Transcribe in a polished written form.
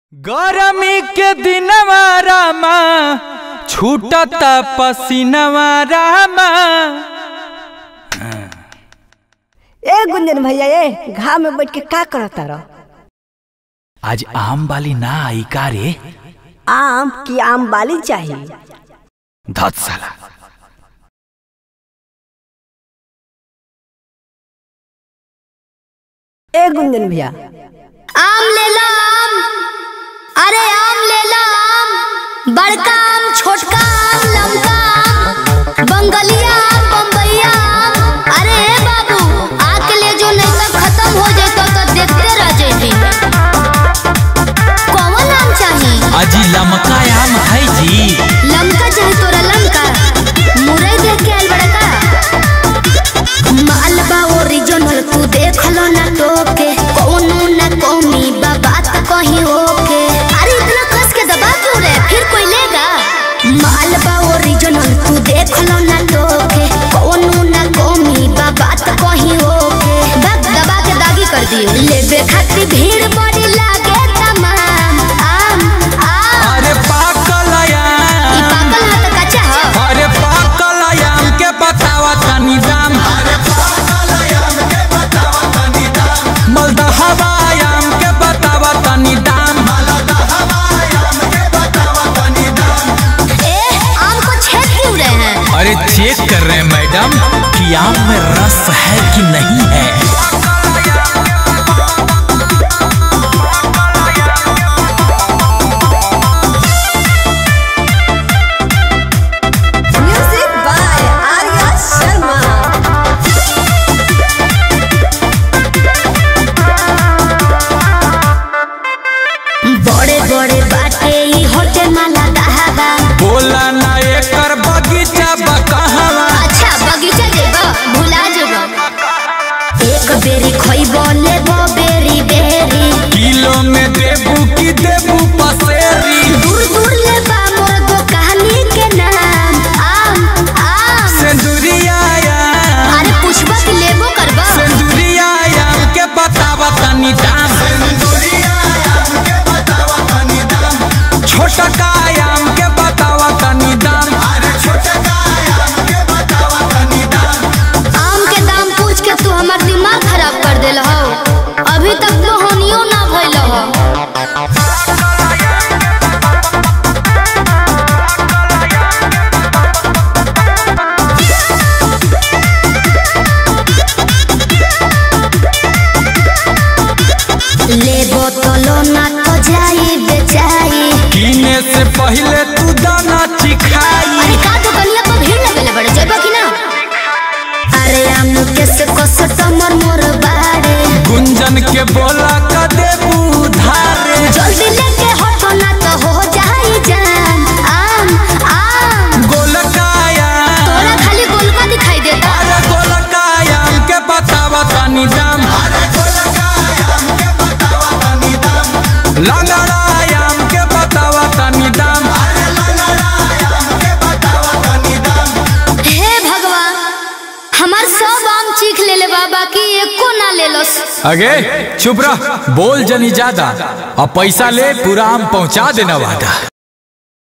गरमी के दिनवा रामा छूटता पसीनवा रामा। ए गुंजन भैया ए घाम में बैठ के का करता रह? आज आम वाली ना आई का रे? आम की आम वाली चाहिए। धत साला। ए गुंजन भैया आम ले लो आम, अरे आम ले लो आम, बड़का आम, छोटका आम, लमका आम, बंगलिया आम, बम्बईया आम। अरे बाबू आके ले जो, नहीं तो खत्म हो जाए तो देखते रह जाएगी। कौन आम चाहिए? अजी लमका आम है जी। लमका चाहिए तोरा? लमका मुरई देख के आल बड़का मालबा ओरिजिनल, तू देख लो ना टोके, कोनो ना कमी बा बात कहीं होके। अरे इतना कस के दबा क्यों रे, फिर कोई लेगा? मालबा ओरिजिनल, तू देख लो ना टोके, कोनो ना कमी बा बात कहीं होके। दबा के दागी कर दियो। लेबे खातिर भीड़ बड़ी लागे तमाम। आम आम अरे पाकल आम, ई पाकल है तो कच्चा है। अरे पाकल आम के बतावा तनी दाम। मलदहवा आम के बतावा तनी दाम। आम को छेद क्यों रहे हैं? अरे चेक कर रहे हैं मैडम कि आम में रस है कि नहीं है। Music by Arya Sharma. बड़े बड़े बाटे ई होटे माला दहागा। बोला ना एकर बगीचा बकहवा। अच्छा बगीचा जेबा भुला जेबा। एक बेरी खइबो लेबो बेरी बेरी। किलो में देबू की देबू पसेरी। दूर दूर लेबा मोर दुकानी के नाम। आम आम सिंदूरिया आम, अरे पुष्पा के लेबो करबा। सिंदूरिया आम के बतावा तनी दाम। छोटका आम के बतावा तनी दाम। आम के दाम पूछ के तू हमार दिमाग खराब कर देल हो। अभी तक तो होनियो ना भइल हो। लेबो तो लो ना तो जाई बेचाई। कीने से पहले तू दाना चिखाई। अरे का दुकानिया पर भीड़ लगेले बड़े जेबा की ना? अरे आम कैसे कस्टमर मोर बाड़े। गुंजन के बोला का देबू धारे। जल्दी लेके हटो ना तो हो जाई जान। आम आम गोलका आम, तोरा खाली गोलका दिखाई देता। अरे गोलका आम के बतावा तनी दाम। लंगड़ा आम के बतावा तनी दाम। हे भगवान, हमार सब आम चीख ले बाबा की एको ना ले लो। अगे चुप रह, बोल जनी ज्यादा। अब पैसा ले, पूरा आम पहुंचा देना वादा।